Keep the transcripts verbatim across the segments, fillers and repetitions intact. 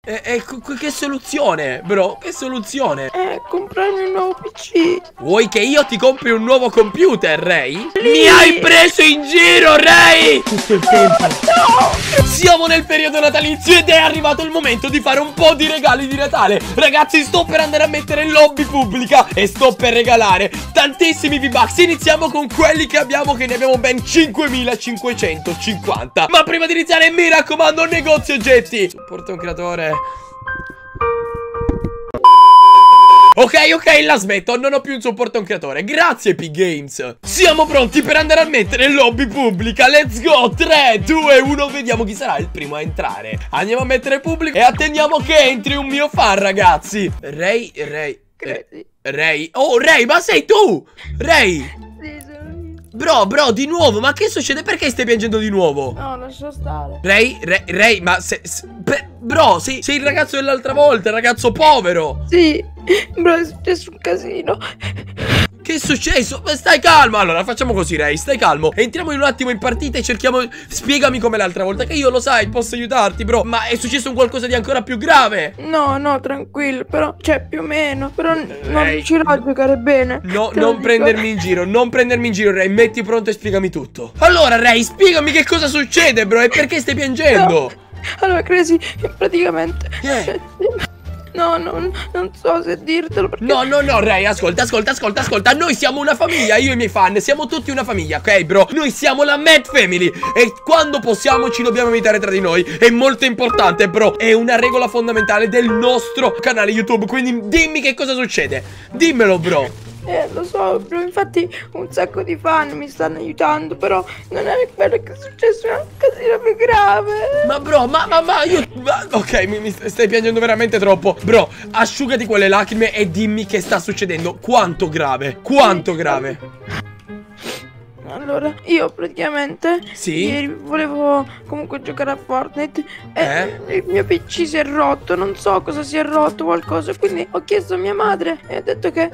E, e che soluzione, bro? Che soluzione? Eh, comprarmi un nuovo P C. Vuoi che io ti compri un nuovo computer, Ray? Sì. Mi hai preso in giro, Ray! Tutto il tempo. No! Siamo nel periodo natalizio ed è arrivato il momento di fare un po' di regali di Natale. Ragazzi, sto per andare a mettere in lobby pubblica e sto per regalare tantissimi V-Bucks. Iniziamo con quelli che abbiamo, che ne abbiamo ben cinquemilacinquecentocinquanta. Ma prima di iniziare, mi raccomando, negozio oggetti. Supporta un creatore. Ok, ok, la smetto, non ho più un supporto a un creatore. Grazie, Epic Games. Siamo pronti per andare a mettere in lobby pubblica. Let's go, tre, due, uno. Vediamo chi sarà il primo a entrare. Andiamo a mettere pubblico e attendiamo che entri un mio fan, ragazzi. Ray, Ray eh, Ray, oh Ray, ma sei tu? Ray. Sì, sono io. Bro, bro, di nuovo, ma che succede? Perché stai piangendo di nuovo? No, lascia stare. Ray, Ray, Ray, ma se, se per, bro, sei, sei il ragazzo dell'altra volta, il ragazzo povero. Sì, bro, è successo un casino. Che è successo? Stai calmo. Allora facciamo così, Ray, stai calmo. Entriamo in un attimo in partita e cerchiamo. Spiegami come l'altra volta, che io lo sai, posso aiutarti, bro. Ma è successo un qualcosa di ancora più grave? No, no, tranquillo. Però, cioè, più o meno. Però Ray, non riuscirò a giocare bene. No, non prendermi in giro. Non prendermi in giro, Ray. Metti pronto e spiegami tutto. Allora, Ray, spiegami che cosa succede, bro. E perché stai piangendo? No. Allora, Crazy, praticamente Eh. No, no, non so se dirtelo perché... No, no, no, Ray, ascolta, ascolta, ascolta, ascolta. Noi siamo una famiglia, io e i miei fan. Siamo tutti una famiglia, ok, bro? Noi siamo la Mad Family. E quando possiamo ci dobbiamo aiutare tra di noi. È molto importante, bro. È una regola fondamentale del nostro canale YouTube. Quindi dimmi che cosa succede. Dimmelo, bro. Eh, lo so, bro, infatti un sacco di fan mi stanno aiutando, però non è quello che è successo, è un casino più grave. Ma bro, ma, ma, ma io... Ma, ok, mi, mi stai piangendo veramente troppo. Bro, asciugati quelle lacrime e dimmi che sta succedendo. Quanto grave, quanto grave. Allora, io praticamente Sì? ieri volevo comunque giocare a Fortnite e Eh? il mio P C si è rotto, non so cosa si è rotto, qualcosa, quindi ho chiesto a mia madre e ha detto che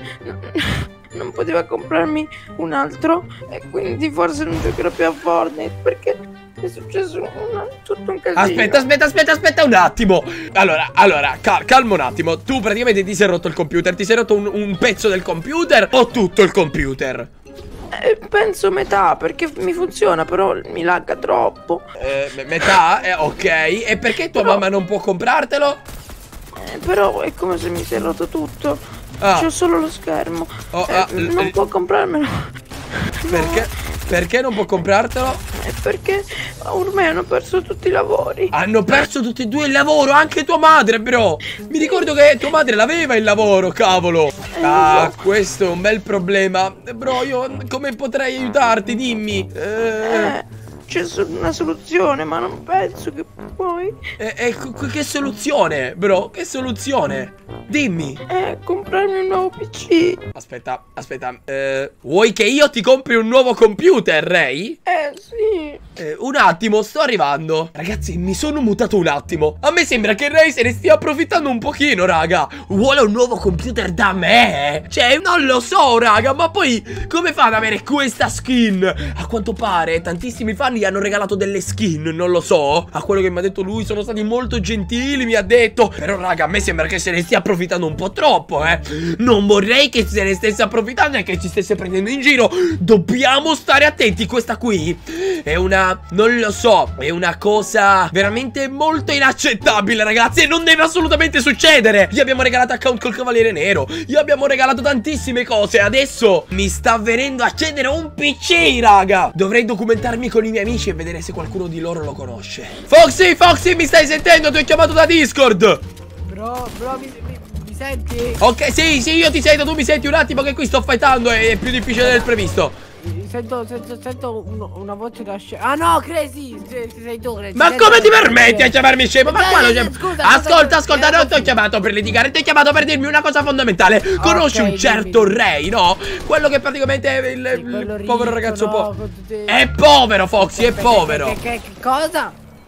non poteva comprarmi un altro e quindi forse non giocherò più a Fortnite perché è successo una, tutto un casino. Aspetta, aspetta, aspetta, aspetta un attimo. Allora, allora, cal calma un attimo. Tu praticamente ti sei rotto il computer. Ti sei rotto un, un pezzo del computer o tutto il computer? Eh, penso metà, perché mi funziona, però mi lagga troppo. Eh, metà? Eh, ok. E perché tua Però... mamma non può comprartelo? Eh, però è come se mi si è rotto tutto. Ah. C'ho solo lo schermo. Oh, eh, ah, non può comprarmelo. Perché? No. Perché non può comprartelo? È perché ormai hanno perso tutti i lavori. Hanno perso tutti e due il lavoro, anche tua madre, bro. Mi ricordo che tua madre l'aveva il lavoro, cavolo. Ah, questo è un bel problema. Bro, io come potrei aiutarti? Dimmi. Eh... Eh, c'è una soluzione, ma non penso che puoi. E, e che soluzione, bro? Che soluzione? Dimmi. Eh, comprarmi un nuovo P C. Aspetta, aspetta. Eh, vuoi che io ti compri un nuovo computer, Ray? Eh, sì. Eh, un attimo, sto arrivando. Ragazzi, mi sono mutato un attimo. A me sembra che Ray se ne stia approfittando un pochino, raga. Vuole un nuovo computer da me? Cioè, non lo so, raga. Ma poi, come fa ad avere questa skin? A quanto pare, tantissimi fan gli hanno regalato delle skin, non lo so. A quello che mi ha detto lui, sono stati molto gentili, mi ha detto. Però, raga, a me sembra che se ne stia approfittando un po' troppo, eh. Non vorrei che se ne stesse approfittando e che ci stesse prendendo in giro. Dobbiamo stare attenti. Questa qui è una... non lo so, è una cosa veramente molto inaccettabile, ragazzi. E non deve assolutamente succedere. Gli abbiamo regalato account col Cavaliere Nero. Gli abbiamo regalato tantissime cose. Adesso mi sta venendo a accendere un P C, raga. Dovrei documentarmi con i miei amici e vedere se qualcuno di loro lo conosce. Foxy, Foxy, mi stai sentendo? Ti ho chiamato da Discord. Bro, bro, mi, mi, mi senti? Ok, sì, sì, io ti sento, tu mi senti un attimo che qui sto fightando e è più difficile del previsto. Sento, sento, sento un, una voce da scemo. Ah no, Crazy, sei, sei tu, Crazy. Ma come ti permetti a chiamarmi scemo? Ma qua Eh, lo scusa, Ascolta, scusa, ascolta, eh, non ti ho chiamato per litigare, ti ho chiamato per dirmi una cosa fondamentale. Conosci Ok, un certo dimmi. Ray, no? Quello che praticamente è il, Sì, il quello povero ricco, ragazzo no, po- con tutti- È povero, Foxy, è Che- povero. Che, che, che cosa?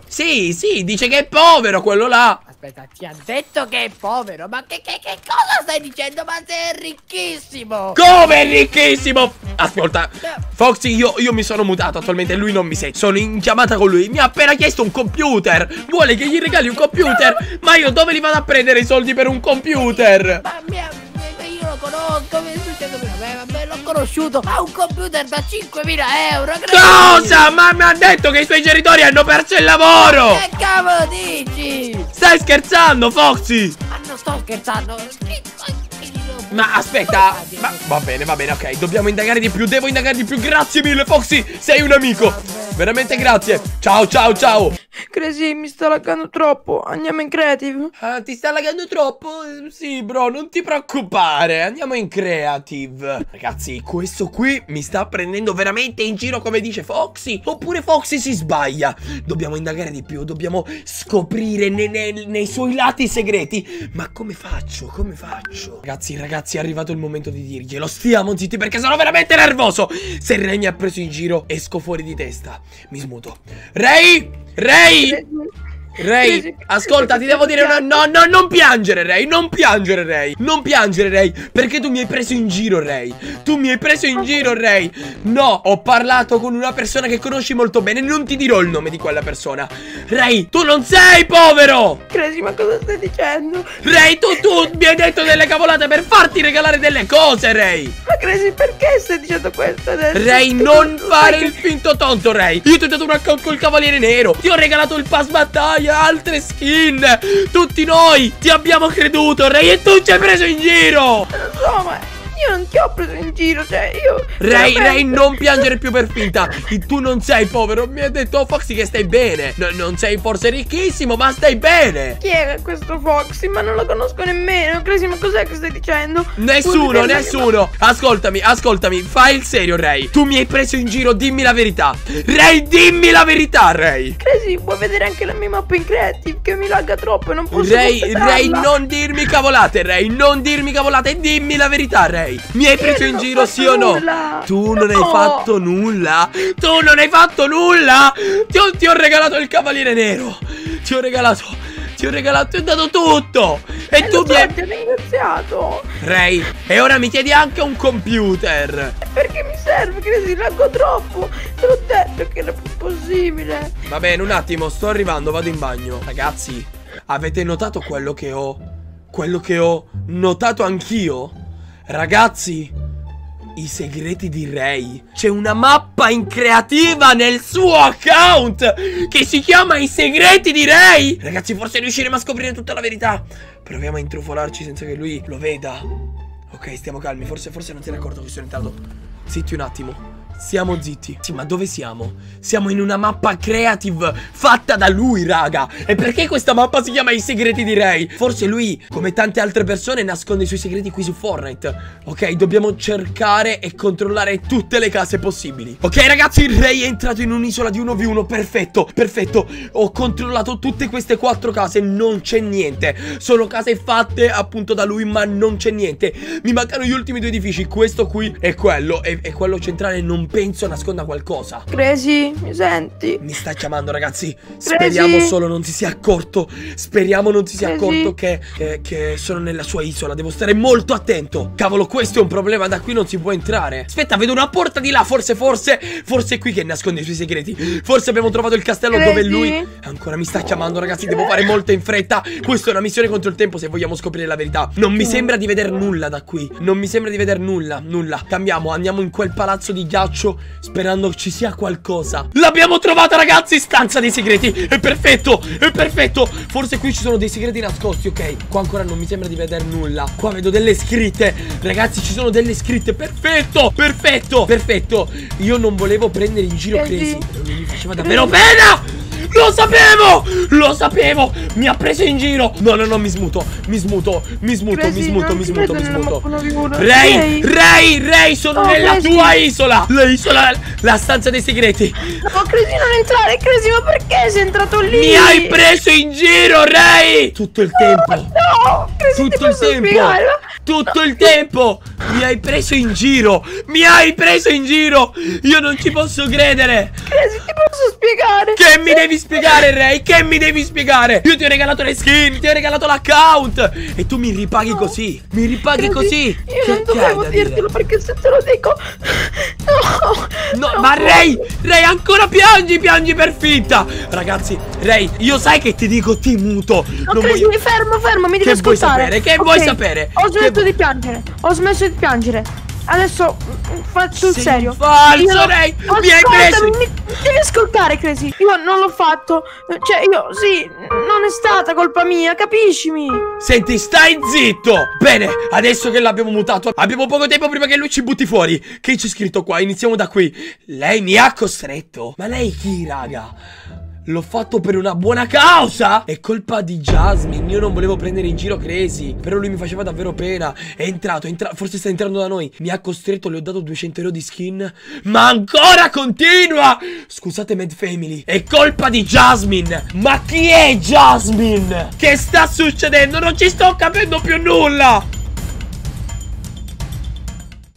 Sì, sì, dice che è povero quello là. Aspetta, ti ha detto che è povero? Ma che, che, che cosa stai dicendo? Ma sei ricchissimo! Come è ricchissimo? Ascolta, Foxy, io, io mi sono mutato attualmente, lui non mi sente. Sono in chiamata con lui, mi ha appena chiesto un computer. Vuole che gli regali un computer? Ma io dove li vado a prendere i soldi per un computer? Ma mia, io lo conosco, mi è successo per me, vabbè, l'ho conosciuto. Ha un computer da cinquemila euro. Cosa? Ma mi ha detto che i suoi genitori hanno perso il lavoro. Che cavolo dici? Stai scherzando, Foxy? Ma non sto scherzando. Ma aspetta, ma, va bene, va bene, ok. Dobbiamo indagare di più, devo indagare di più. Grazie mille, Foxy, sei un amico. Veramente grazie. Ciao, ciao, ciao. Crazy, mi sta laggando troppo. Andiamo in creative. Ah, ti sta laggando troppo? Sì, bro, non ti preoccupare. Andiamo in creative. Ragazzi, questo qui mi sta prendendo veramente in giro, come dice Foxy. Oppure Foxy si sbaglia. Dobbiamo indagare di più, dobbiamo scoprire nei, nei, nei suoi lati segreti. Ma come faccio? Come faccio? Ragazzi, ragazzi, è arrivato il momento di dirglielo. Stiamo zitti perché sono veramente nervoso. Se Ray mi ha preso in giro, esco fuori di testa. Mi smuto. Ray! Ray! Ray, ascolta, ti devo dire una... No, no, non piangere, Ray, non piangere, Ray. Non piangere, Ray, perché tu mi hai preso in giro, Ray. Tu mi hai preso in giro, Ray. No, ho parlato con una persona che conosci molto bene. Non ti dirò il nome di quella persona. Ray, tu non sei povero. Crazy, ma cosa stai dicendo? Ray, tu, tu mi hai detto delle cavolate per farti regalare delle cose, Ray. Ma Crazy, perché stai dicendo questo adesso? Ray, non fare il finto tonto, Ray. Io ti ho dato un account col Cavaliere Nero. Ti ho regalato il pass battaglia, altre skin. Tutti noi ti abbiamo creduto, Ray, e tu ci hai preso in giro. Non so, ma io non ti ho preso in giro, cioè io... Ray, veramente... Ray, non piangere più per finta. Tu non sei povero. Mi ha detto Foxy che stai bene. No, non sei forse ricchissimo, ma stai bene. Chi è questo Foxy? Ma non lo conosco nemmeno. Crazy, ma cos'è che stai dicendo? Nessuno, nessuno. Ascoltami, ascoltami, fai il serio, Ray. Tu mi hai preso in giro, dimmi la verità. Ray, dimmi la verità, Ray. Crazy, puoi vedere anche la mia mappa in creative che mi lagga troppo e non posso Ray, completarla. Ray, non dirmi cavolate, Ray. Non dirmi cavolate, dimmi la verità, Ray. Mi hai preso Io in non ho giro, fatto sì o no? nulla. Tu non No. hai fatto nulla. Tu non hai fatto nulla. Ti ho, ti ho regalato il Cavaliere Nero. Ti ho regalato Ti ho regalato, ti ho dato tutto. E Eh, tu lo mi so, hai... ti ho ringraziato. Ray, e ora mi chiedi anche un computer. Perché mi serve, Crazy, laggo troppo. Te l'ho detto che era più possibile. Va bene, un attimo, sto arrivando, vado in bagno. Ragazzi, avete notato quello che ho? Quello che ho notato anch'io? Ragazzi, i segreti di Ray. C'è una mappa in creativa nel suo account che si chiama I segreti di Ray. Ragazzi, forse riusciremo a scoprire tutta la verità. Proviamo a intrufolarci senza che lui lo veda. Ok, stiamo calmi, forse, forse non si è accorto che sono entrato. Zitti un attimo. Siamo zitti. Sì, ma dove siamo? Siamo in una mappa creative fatta da lui, raga. E perché questa mappa si chiama I segreti di Ray? Forse lui, come tante altre persone, nasconde i suoi segreti qui su Fortnite. Ok, dobbiamo cercare e controllare tutte le case possibili. Ok, ragazzi, Ray è entrato in un'isola di uno vu uno. Perfetto, perfetto. Ho controllato tutte queste quattro case. Non c'è niente. Sono case fatte appunto da lui, ma non c'è niente. Mi mancano gli ultimi due edifici. Questo qui e quello. E, e quello centrale non penso nasconda qualcosa. Crazy, mi senti? Mi sta chiamando, ragazzi. Speriamo solo non si sia accorto. Speriamo non si sia Crazy. accorto che, eh, che sono nella sua isola. Devo stare molto attento. Cavolo, questo è un problema. Da qui non si può entrare. Aspetta, vedo una porta di là. Forse, forse Forse è qui che nasconde i suoi segreti. Forse abbiamo trovato il castello Crazy. dove lui... Ancora mi sta chiamando, ragazzi. Devo fare molto in fretta. Questa è una missione contro il tempo se vogliamo scoprire la verità. Non mi sembra di vedere nulla da qui. Non mi sembra di vedere nulla. Nulla. Cambiamo, andiamo in quel palazzo di ghiaccio, sperando ci sia qualcosa. L'abbiamo trovata, ragazzi, stanza dei segreti. È perfetto, è perfetto. Forse qui ci sono dei segreti nascosti. Ok, qua ancora non mi sembra di vedere nulla. Qua vedo delle scritte. Ragazzi, ci sono delle scritte. Perfetto, perfetto, perfetto. Io non volevo prendere in giro Crazy. Non mi faceva davvero pena. Lo sapevo! Lo sapevo! Mi ha preso in giro! No, no, no, mi smuto! Mi smuto! Mi smuto, Crazy, mi smuto, non mi ti smuto, mi vedo nella smuto! mappa uno vu uno. Ray! Ray! Ray! Sono No, nella Crazy. tua isola! La isola, la stanza dei segreti! No, Crazy, non entrare, Crazy, ma perché sei entrato lì? Mi hai preso in giro, Ray! Tutto il tempo! No, Crazy, ti Tutto il posso tempo! spiegarlo? Tutto il tempo! Mi hai preso in giro! Mi hai preso in giro! Io non ci posso credere! Crazy, ti posso spiegare? Che mi devi spiegare, Ray? Che mi devi spiegare? Io ti ho regalato le skin, ti ho regalato l'account e tu mi ripaghi No. così. Mi ripaghi Credi, così. Io Che- non che dovevo hai da dire? dirtelo perché se te lo dico. No. No, no. ma Ray, Ray, ancora piangi, piangi per finta. Ragazzi, Ray, io sai che ti dico ti muto. No, Non Crazy, voglio... fermo, fermo, mi devi Che vuoi ascoltare. sapere? Che Ok, vuoi sapere? Ho Che smesso vu- di piangere. Ho smesso di piangere. Adesso mm, faccio il Sei serio. falso, Io no- Ray, mi hai Ascoltami, preso. mi devi ascoltare, Crazy. Io non l'ho fatto. Cioè, io sì, non è stata colpa mia, capiscimi? Senti, stai zitto. Bene, adesso che l'abbiamo mutato, abbiamo poco tempo prima che lui ci butti fuori. Che c'è scritto qua? Iniziamo da qui. Lei mi ha costretto. Ma lei chi, raga? L'ho fatto per una buona causa. È colpa di Jasmine. Io non volevo prendere in giro Crazy, però lui mi faceva davvero pena. È entrato, è entra- forse sta entrando da noi. Mi ha costretto, le ho dato duecento euro di skin, ma ancora continua. Scusate Mad Family, è colpa di Jasmine. Ma chi è Jasmine? Che sta succedendo? Non ci sto capendo più nulla.